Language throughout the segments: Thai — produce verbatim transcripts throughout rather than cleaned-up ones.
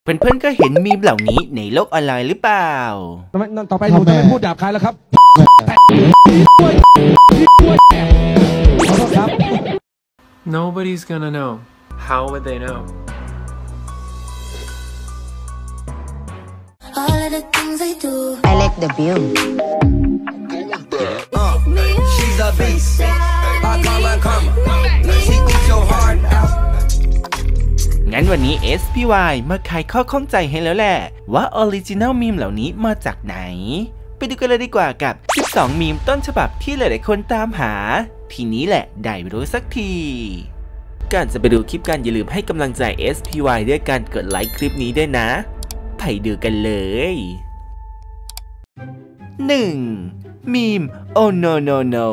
เพื่อนๆก็เห็นมีมเหล่านี้ในโลกออนไลน์หรือเปล่าต่อไปหนูจะไม่พูดหยาบคายแล้วครับขอโทษครับ Nobody's gonna know. How would they know? All of the things I do. I like the view. Uh, she's a beast. I call her karma. She eats your heart out. งั้นวันนี้ เอส พี วาย มาไขข้อข้องใจให้แล้วแหละว่าออริจินัลมีมเหล่านี้มาจากไหนไปดูกันเลยดีกว่ากับสิบสองมีมต้นฉบับที่หลายๆคนตามหาทีนี้แหละได้รู้สักทีก่อนจะไปดูคลิปกันอย่าลืมให้กำลังใจ เอส พี วาย ด้วยการกดไลค์คลิปนี้ด้วยนะไปดูกันเลยหนึ่งมีม Oh no no no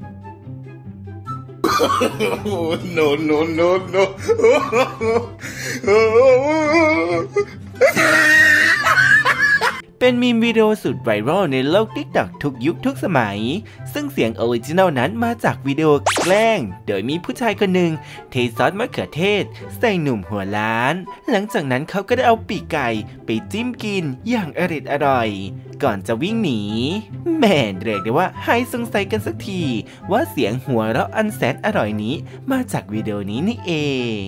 no no no no เป็นมีมวิดีโอสุดไวรัลในโลก ติ๊กต็อก ทุกยุคทุกสมัยซึ่งเสียงออริจินัลนั้นมาจากวิดีโอแกล้งโดยมีผู้ชายคนหนึ่งเทซอสมะเขือเทศใส่หนุ่มหัวล้านหลังจากนั้นเขาก็ได้เอาปีกไก่ไปจิ้มกินอย่างอร่อยอร่อยก่อนจะวิ่งหนีแม่เรียกได้ว่าให้สงสัยกันสักทีว่าเสียงหัวเราะอันแสนอร่อยนี้มาจากวิดีโอนี้นี่เอง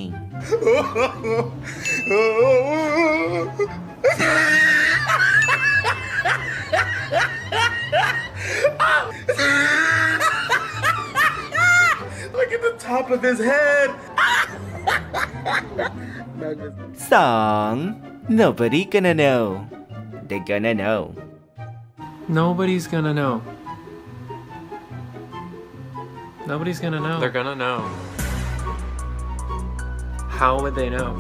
Look at the top of his head สอง Nobody gonna know They gonna know Nobody's gonna know. Nobody's gonna know. They're gonna know. How would they know?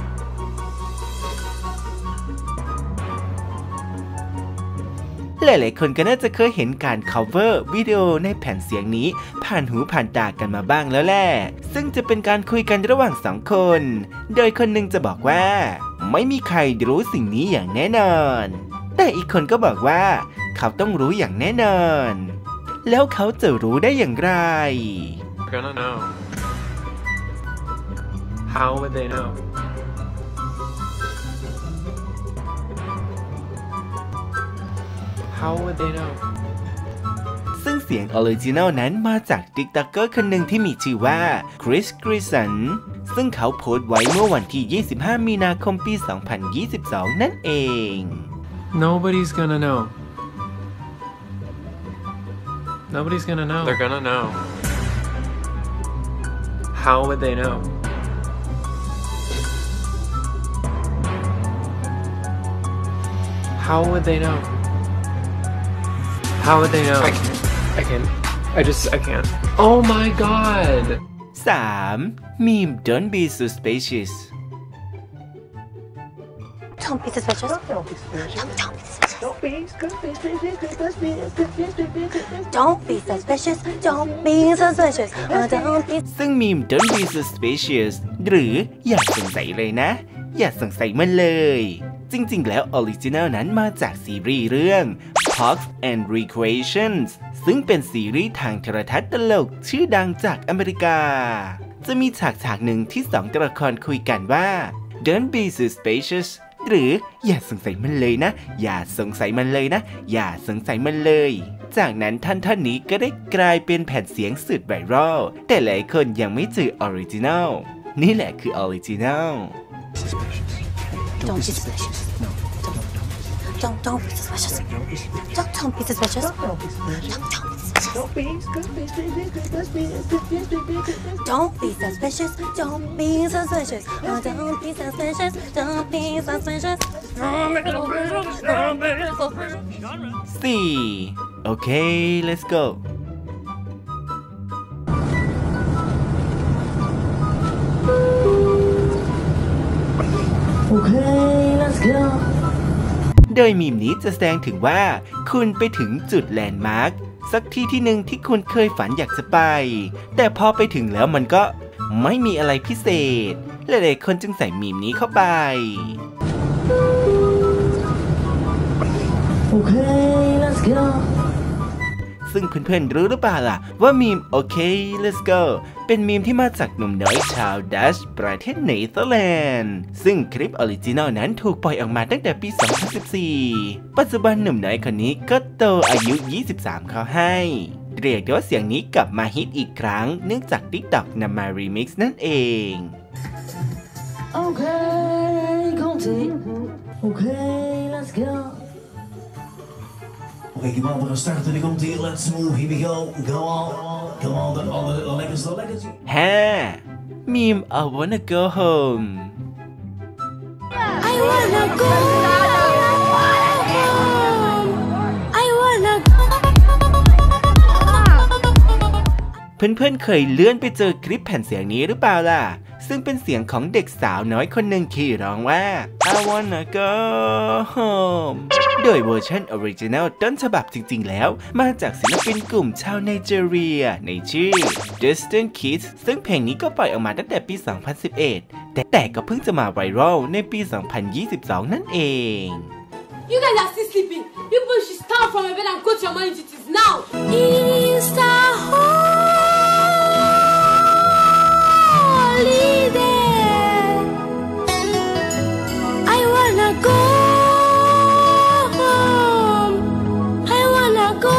หลายๆคนก็น่าจะเคยเห็นการ cover วิดีโอในแผ่นเสียงนี้ผ่านหูผ่านตากันมาบ้างแล้วแหละซึ่งจะเป็นการคุยกันระหว่างสองคนโดยคนหนึ่งจะบอกว่าไม่มีใครรู้สิ่งนี้อย่างแน่นอนแต่อีกคนก็บอกว่าเขาต้องรู้อย่างแน่นอนแล้วเขาจะรู้ได้อย่างไร Gonna know. How would they know? How would they know? ซึ่งเสียงออริจินัลนั้นมาจากติ๊กต็อกเกอร์คนหนึ่งที่มีชื่อว่าคริส กริสันซึ่งเขาโพสต์ไว้เมื่อวันที่ยี่สิบห้ามีนาคมปีสองพันยี่สิบสองนั่นเอง Nobody's gonna know. Nobody's gonna know. They're gonna know. How would they know? How would they know? How would they know? I can't. I can't. I just, I can't. Oh my god! สาม Meme Don't be suspicious Don't be suspicious. Don't be suspicious. Don't be suspicious. Don't be suspicious. Don't be suspicious. Don't be. ซึ่ง Meme Don't be suspicious หรืออย่าสงสัยเลยนะอย่าสงสัยมันเลยจริงๆแล้วออริจินัลนั้นมาจากซีรีส์เรื่อง Parks and Recreations ซึ่งเป็นซีรีส์ทางโทรทัศน์ตลกชื่อดังจากอเมริกาจะมีฉากฉากหนึ่งที่สองตัวละครคุยกันว่า Don't be suspicious หรืออย่าสงสัยมันเลยนะอย่าสงสัยมันเลยนะอย่าสงสัยมันเลยจากนั้นท่านท่านนี้ก็ได้กลายเป็นแผ่นเสียงสุดไวรัลแต่หลายคนยังไม่เจอออริจินัลนี่แหละคือออริจินัล Don't be suspicious. No. Don't don't be suspicious. Don't don't be suspicious. Don't be suspicious. Don't be suspicious. Don't be suspicious. Don't be suspicious. Don't be suspicious. Don't be suspicious. Don't be suspicious. สี่ Okay let's go Okay, let's go. โดยมีมนี้จะแสดงถึงว่าคุณไปถึงจุดแลนด์มาร์คสักที่ที่หนึ่งที่คุณเคยฝันอยากจะไปแต่พอไปถึงแล้วมันก็ไม่มีอะไรพิเศษหลายๆคนจึงใส่มีมนี้เข้าไป Okay, let's go. ซึ่งเพื่อนๆรู้หรือเปล่าล่ะว่ามีมโอเค let's go เป็นมีมที่มาจากหนุ่มน้อยชาวดัชประเทศเนเธอร์แลนด์ซึ่งคลิปออริจินอลนั้นถูกปล่อยออกมาตั้งแต่ปี สองพันสิบสี่ ปัจจุบันหนุ่มน้อยคนนี้ก็โตอายุ ยี่สิบสาม เข้าให้เรียกได้ว่าเสียงนี้กลับมาฮิตอีกครั้งเนื่องจาก TikTok นำมารีมิกซ์นั่นเอง Okay, Conti. Okay, let's go. Oké, come on, we gaan starten. Die komt hier. Let's move. Here we go. Go on. Come on, de alle lekkers, de lekkers. ฮ่ามีม I wanna go home I wanna go home. I wanna go. เพื่อนๆเคยเลื่อนไปเจอคลิปแผ่นเสียงนี้หรือเปล่าล่ะซึ่งเป็นเสียงของเด็กสาวน้อยคนหนึ่งที่ร้องว่า I wanna go home โดยเวอร์ชันออริจินัลต้นฉบับจริงๆแล้วมาจากศิลปินกลุ่มชาวไนจีเรียในชื่อ Destin Kids ซึ่งเพลงนี้ก็ปล่อยออกมาตั้งแต่ปี สองพันสิบเอ็ด แต่แต่ก็เพิ่งจะมาไวรัลในปี สองพันยี่สิบสอง นั่นเอง You guys are still sleeping. You boys should stand from your bed and go to your morning duties now. It's the holiday. I wanna go home. I wanna go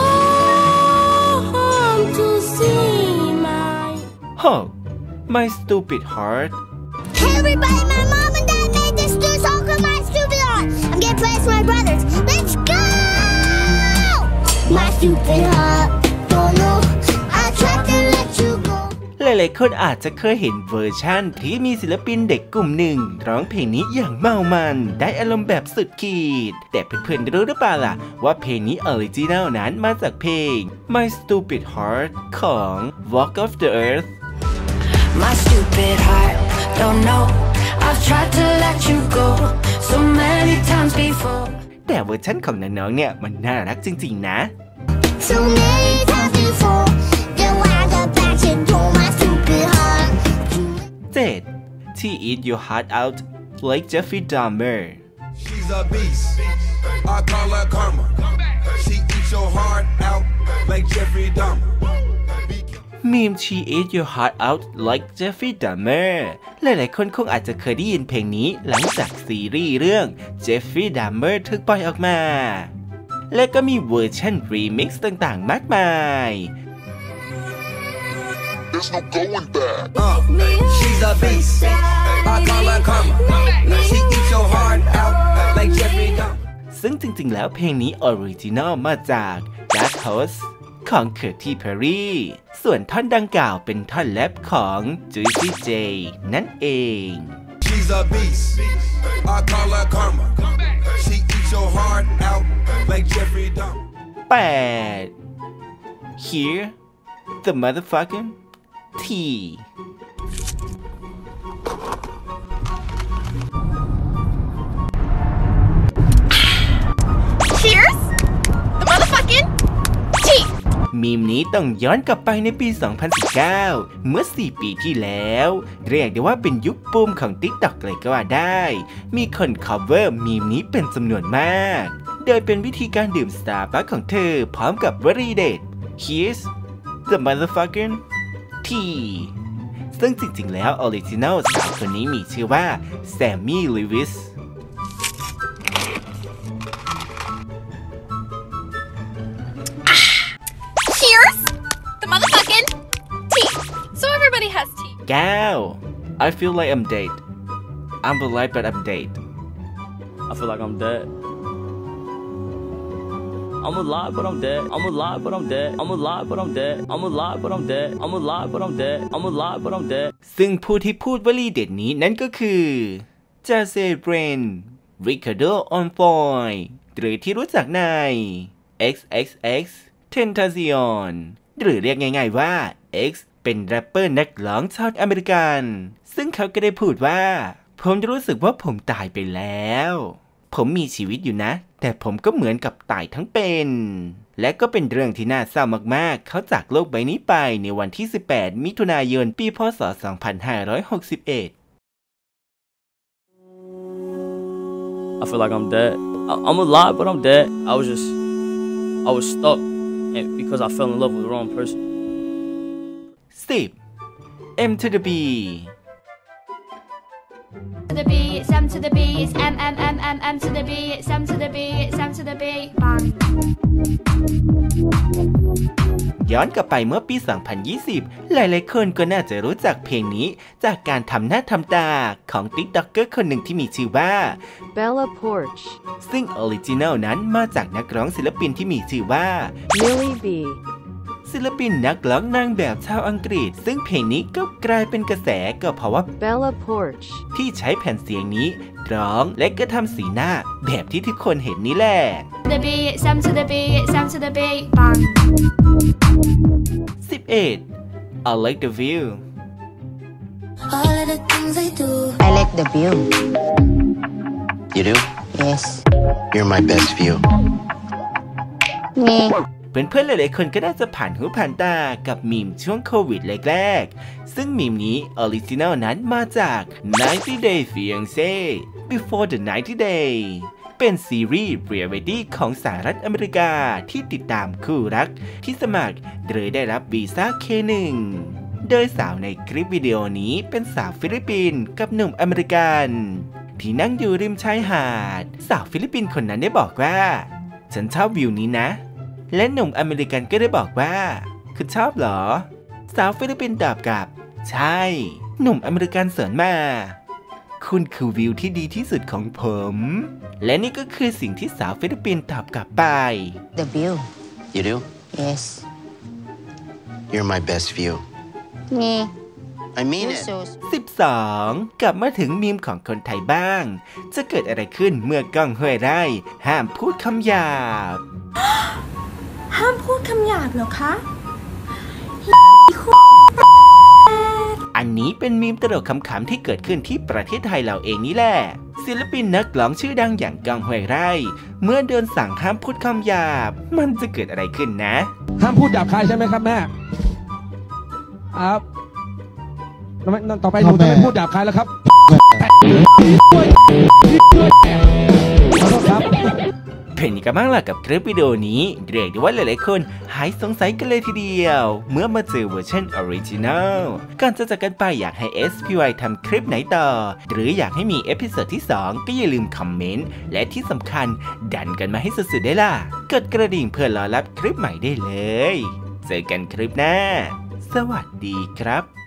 home to see my. Oh my stupid heart Hey everybody, my mom and dad made this new song for my stupid heart. I'm getting praise for my brothers. Let's go! My stupid heart, don't know. I tried to let you go. หลายๆคนอาจจะเคยเห็นเวอร์ชั่นที่มีศิลปินเด็กกลุ่มหนึ่งร้องเพลงนี้อย่างเมามันได้อารมณ์แบบสุดขีดแต่เพื่อนๆรู้หรือเปล่าล่ะว่าเพลงนี้ออริจินัลนั้นมาจากเพลง My Stupid Heart ของ Walk of the Earth My stupid heart, don't know. I've tried to let you go so many times before. แต่เวอร์ชั่นของน้องๆเนี่ยมันน่ารักจริงๆนะ So many times before. Then why the passion to my stupid heart? เจ็ด To eat your heart out like Jeffrey Dahmer She's a beast. I call her karma. She eats your heart out like Jeffrey Dahmer. มีม She Ate Your Heart Out Like Jeffrey Dahmer หลายๆคนคงอาจจะเคยได้ยินเพลงนี้หลังจากซีรีส์เรื่อง Jeffrey Dahmer ถูกปล่อยออกมาและก็มีเวอร์ชันรีมิกซ์ต่างๆมากมาย There's no going back. Uh, she's a beast. I call her karma. She eats your heart out like Jeffrey Dahmer. ซึ่งจริงๆแล้วเพลงนี้ออริจินอลมาจาก Dark Horse ของ Katy Perry ส่วนท่อนดังกล่าวเป็นท่อนแรปของ Juicy J นั่นเอง She's a beast. I call her karma. She eats your heart out like Jeffrey Dahmer. แปด Here the motherfucking T Cheers! The motherfucking tea! มีมนี้ต้องย้อนกลับไปในปี สองพันสิบเก้า เมื่อ สี่ ปีที่แล้ว เรียกได้ว่าเป็นยุคบูมของ TikTok เลยก็ว่าได้ มีคน cover มีมนี้เป็นจำนวนมาก โดยเป็นวิธีการดื่ม Starbucks ของเธอพร้อมกับวลีเด็ด Here's the motherfucking tea ซึ่งจริงๆแล้วออริจินัลสาวคนนี้มีชื่อว่าแซมมี่ลิวิส Cheers! The motherfucking tea! So everybody has tea. เก้า I feel like I'm dead I'm alive but I'm dead I feel like I'm dead. I'm alive, but I'm dead. I'm alive, but I'm dead. I'm alive, but I'm dead. I'm alive, but I'm dead. I'm alive, but I'm dead. I'm alive, but I'm dead. ซึ่งผู้ที่พูดวลีเด็ดนี้นั่นก็คือจาเซเบรนริคาร์โดออนฟอยหรือที่รู้จักใน เอ็กซ์ เอ็กซ์ เอ็กซ์ Tentacion หรือเรียกง่ายๆว่า X เป็นแรปเปอร์นักร้องชาวอเมริกันซึ่งเขาก็ได้พูดว่าผมรู้สึกว่าผมตายไปแล้วผมมีชีวิตอยู่นะแต่ผมก็เหมือนกับตายทั้งเป็นและก็เป็นเรื่องที่น่าเศร้ามากๆเขาจากโลกใบนี้ไปในวันที่ สิบแปด มิถุนายน ปี พ.ศ. สองพันห้าร้อยหกสิบเอ็ด I feel like I'm dead. I I'm alive, but I'm dead. I was just, I was stuck and because I fell in love with the wrong person. ten. M to the B. To the B, it's M to the B, it's M M M M M to the B, it's M to the B, it's M to the B, bang. ย้อนกลับไปเมื่อปี สองพันยี่สิบ หลายๆคนก็น่าจะรู้จักเพลงนี้จากการทำหน้าทำตาของ TikToker คนหนึ่งที่มีชื่อว่า Bella Poarch ซึ่งออริจินัลนั้นมาจากนักร้องศิลปินที่มีชื่อว่า Millie B ศิลปินนักร้องนางแบบชาวอังกฤษซึ่งเพลงนี้ก็กลายเป็นกระแสก็เพราะว่า Bella Poarch ที่ใช้แผ่นเสียงนี้ร้องและก็ทำสีหน้าแบบที่ทุกคนเห็นนี่แหละ The B, it's M to the B, it's M to the B, bang. สิบเอ็ด I like the view All of the things I do. I like the view. You do? Yes. You're my best view. Me. เพื่อนๆหลายๆคนก็น่าจะผ่านหูผ่านตากับมีมช่วงโควิดแรกๆซึ่งมีมนี้ออริจินัลนั้นมาจาก ninety day fiancé Before the ninety day เป็นซีรีส์เรียลิตี้ของสหรัฐอเมริกาที่ติดตามคู่รักที่สมัครหรือได้รับวีซ่า เค หนึ่ง โดยสาวในคลิปวิดีโอนี้เป็นสาวฟิลิปปินส์กับหนุ่มอเมริกันที่นั่งอยู่ริมชายหาดสาวฟิลิปปินส์คนนั้นได้บอกว่าฉันชอบวิวนี้นะและหนุ่มอเมริกันก็ได้บอกว่าคุณชอบเหรอสาวฟิลิปปินส์ตอบกลับใช่หนุ่มอเมริกันสวนมาคุณคือวิวที่ดีที่สุดของผมและนี่ก็คือสิ่งที่สาวฟิลิปปินส์ตอบกลับไป The view. You do? Yes. You're my best view. Me. I mean You it. so สิบสอง กลับมาถึงมีมของคนไทยบ้างจะเกิดอะไรขึ้นเมื่อก้องห้วยไร่ห้ามพูดคำหยาบห้ามพูดคำหยาบเหรอคะอันนี้เป็นมีมตลกขำๆที่เกิดขึ้นที่ประเทศไทยเราเองนี่แหละศิลปินนักร้องชื่อดังอย่างก้องห้วยไร่เมื่อโดนสั่งห้ามพูดคำหยาบมันจะเกิดอะไรขึ้นนะห้ามพูดหยาบคายใช่ไหมครับแม่ครับต่อไปหนูจะไม่พูดหยาบคายแล้วครับขอโทษครับเป็นยังไงบ้างล่ะกับคลิปวิดีโอนี้เรียกได้ว่าหลายๆคนหายสงสัยกันเลยทีเดียวเมื่อมาเจอเวอร์ชันออริจินัลก่อนจะจากกันไปอยากให้ เอส พี วาย ทำคลิปไหนต่อหรืออยากให้มีเอพิโซดที่สองก็อย่าลืมคอมเมนต์และที่สำคัญดันกันมาให้สุดๆได้ล่ะกดกระดิ่งเพื่อรอรับคลิปใหม่ได้เลยเจอกันคลิปหน้าสวัสดีครับ